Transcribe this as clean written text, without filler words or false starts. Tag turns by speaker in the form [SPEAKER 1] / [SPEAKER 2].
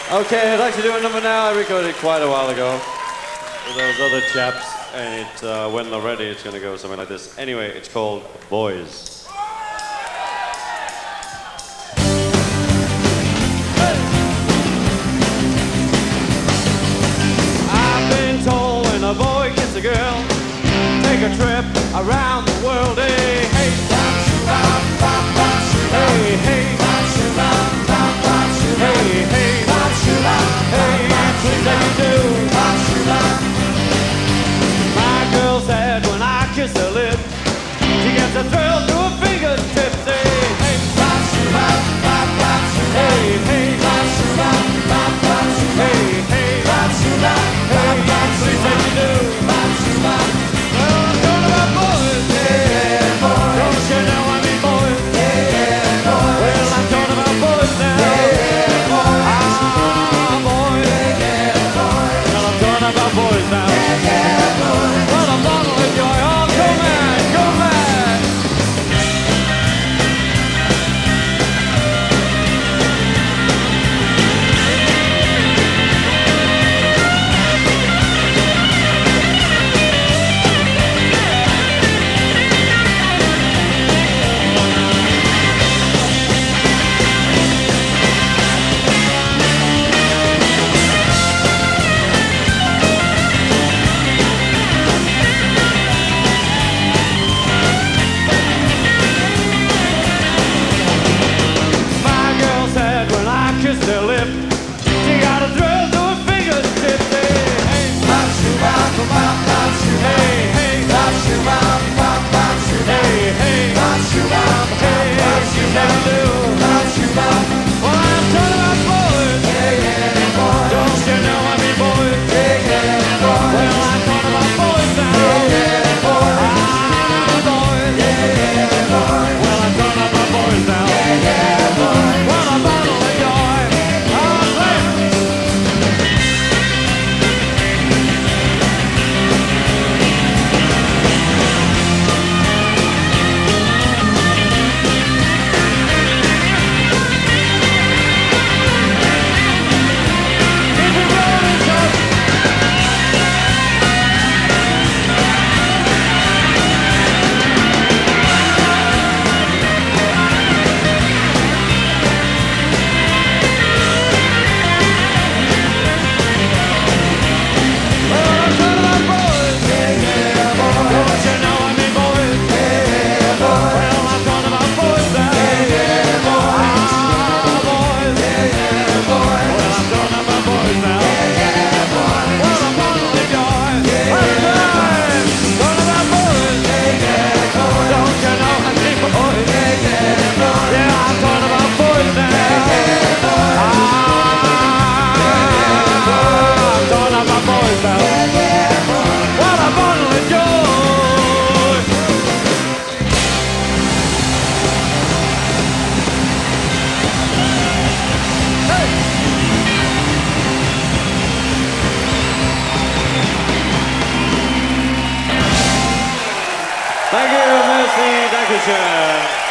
[SPEAKER 1] Okay, I'd like to do a number now I recorded quite a while ago with those other chaps, and when they're ready, it's going to go something like this. Anyway, it's called Boys. I've been told when a boy gets a girl, take a trip around the world. Hey, hey, hey, hey, hey, hey. Hey, please let me do. My girl said when I kiss her lips, she gets a thrill through her fingertips. Hey, hey, hey, hey, hey, hey, please let me do. Well, I'm talking about boys. Don't you know I mean boys? Well, I'm talking about boys now. About boys now. Well, I'm bottle of joy. Oh, go mad, go mad. Their lip, she got a thrill to her fingertips. Hey, hey, hey, hey, hey, hey, she never do. Well, I'm talking about boys. Don't you know I mean boys? Well, I'm talking about boys now. Boys. Well, I'm talking about boys now. Well, I'm bottle of joy. Thank you, merci, danke schön.